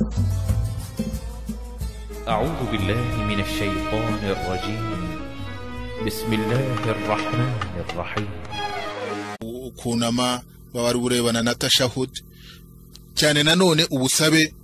أعوذ بالله من الشيطان الرجيم. بسم الله الرحمن الرحيم. kunama bari burebana na tashahud cyane nanone ubusabe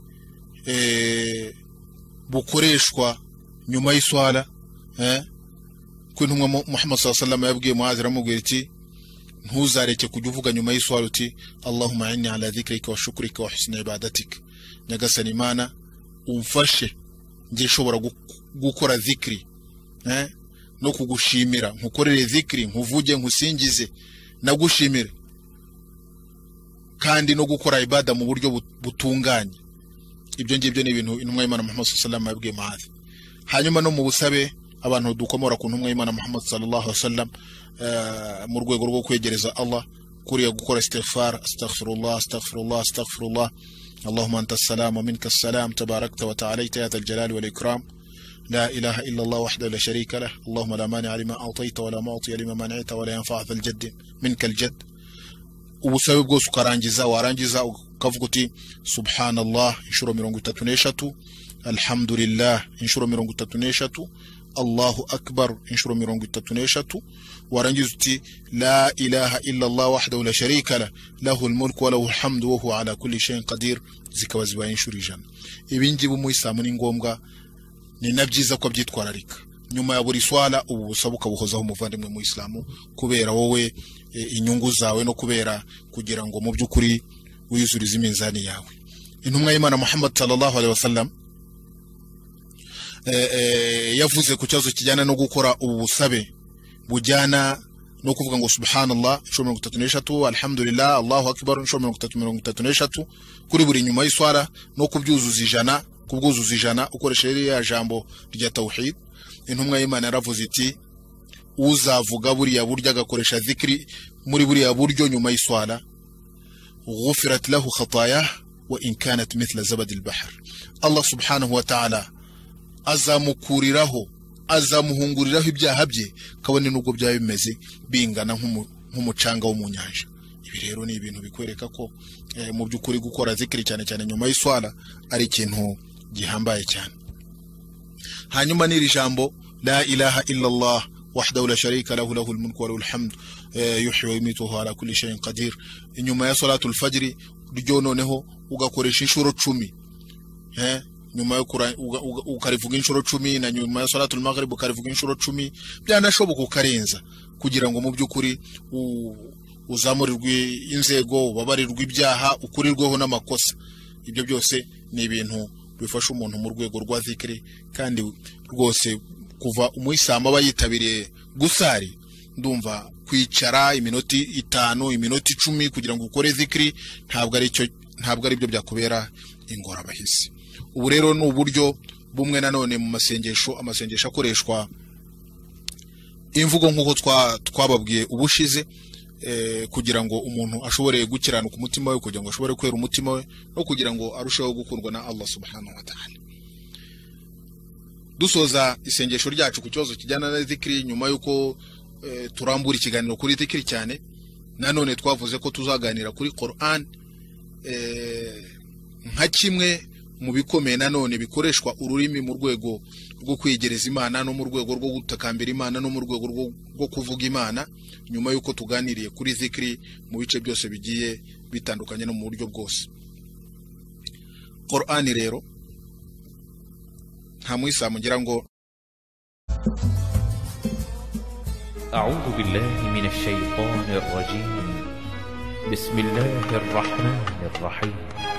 bukoreshwa nyuma y'iswala kwintumwa Muhammad sallallahu alaihi wasallam yabwiye Muaz aramubwira ati ntuzareke kujya uvuga nyuma y'iswala uti Allahumma inni ala dhikrika wa shukrika wa husni ibadatik, nyagasani Imana umfashe ngiye shobora gukora dhikri no kugushimira, nkukorere dhikri, nkuvuge, nkusingize, nagushimira kandi no gukora ibada mu buryo butunganye. Ibyo ngibyo ni ibintu intumwa y'Imana Muhammad sallallahu alaihi wasallam yabwiye Muaz. Hanyuma no mu busabe abantu dukomora ku ntumwa y'Imana Muhammad sallallahu alaihi wasallam mu rwego rwo kwegereza Allah, kuriya gukora istighfar, astaghfirullah astaghfirullah astaghfirullah, Allahumma anta as-salam wa minka as-salam, tabarakta wa ta'alayta ya dhal jalali wal ikram, لا إله إلا الله وحده لا شريك له، اللهم لا مانع لما أعطيت ولا معطي لما منعت ولا ينفع ذا الجد منك الجد. ubusabe bwose ukarangiza, warangiza ukavuga uti subhanallah inshuro 33, alhamdulillah inshuro 33, Allahu akbar inshuro 33, warangiza uti la ilaha illa Allah wahdahu la sharika lah, lahul mulku wa lahul hamdu wa huwa ala kulli shay'in qadir, zikaba zibaye inshuro 100. Ibingibi umuyisilamu ni ngombwa, ni nabyiza ko byitwararika nyuma ya buri swala. Ubu busabuka buhozaho umuvandimwe mu Islamu kubera wowe inyungu zawe no kubera kugira ngo mu byukuri wiyuzurize iminzani yawe. Intumwa y'Imana Muhammad sallallahu alaihi wasallam yavuze ku cyazo kijyana no gukora ubu busabe bujyana no kuvuga ngo subhanallah 33, alhamdulillah Allahu akbar 33 kuri buri nyuma y'iswala, no kubyuzuza ijana, kubwuzuza ijana ukoresheje ya jambo rya tauhid. Intumwa y'Imana yaravuze iti uzavuga buriya buryo agakoresha dhikri muri buriya buryo nyuma y'iswala, ghufirat lahu khatayah wa in kanat mithla zabad al-bahr, Allah subhanahu wa ta'ala azamukuriraho, azamuhunguriraho ibyaha bye kabone nubwo byaba bimeze bingana nk'umucanga wo mu nyanja. Ibi rero ni ibintu bikwereka ko mu byukuri gukora dhikri cyane cyane nyuma y'iswala ari ikintu gihambaye cyane. Hanyuma ni ijambo la ilaha illa Allah wahdahu la sharika lahu, lahul mulku wa lahul hamd yuhyi wa yumitu ala kulli shay'in qadir. Inyuma ya salatul fajr ryo noneho ugakoresha inshuro 10, nyuma yo ukarivuga inshuro 10, na nyuma ya salatul maghrib ukarivuga inshuro 10, byanashoboka ukarenza, kugira ngo mu byukuri uzamurirwe inzego, ubabarirwe ibyaha, ukurirweho n'amakosa. Ibyo byose ni ibintu bifasha umuntu mu rwego rwa dhikri. Kandi rwose kuva umuyisilamu aba yitabiriye gusari, ndumva kwicara iminota 5, iminota 10 kugira ngo ukore dhikri ntabwo ari byo byakubera ingorabahisi. Ubu rero ni uburyo bumwe nanone mu amasengesho akoreshwa imvugo nk'uko twababwiye ubushize, kugira ngo umuntu ashobore gukiranuka umutima we, kugira ngo ashobore kwera umutima we, no kugira ngo arusheho gukundwa na Allah subhanahu wa ta'ala. Dusoza isengesho ryacu ku kibazo kijyana na dhikri, nyuma yuko turambura ikiganiro kuri dhikri cyane, nanone twavuze ko tuzaganira kuri Quran nka kimwe mu bikomeye nanone bikoreshwa ururimi mu rwego rwo kwegereza Imana, no mu rwego rwo gutakambira Imana, no mu rwego rwo kuvuga Imana, nyuma yuko tuganiriye kuri dhikri mu bice byose bigiye bitandukanye no mu buryo bwose. Quran rero nta muyisilamu ngira ngo أعوذ بالله من الشيطان الرجيم. بسم الله الرحمن الرحيم.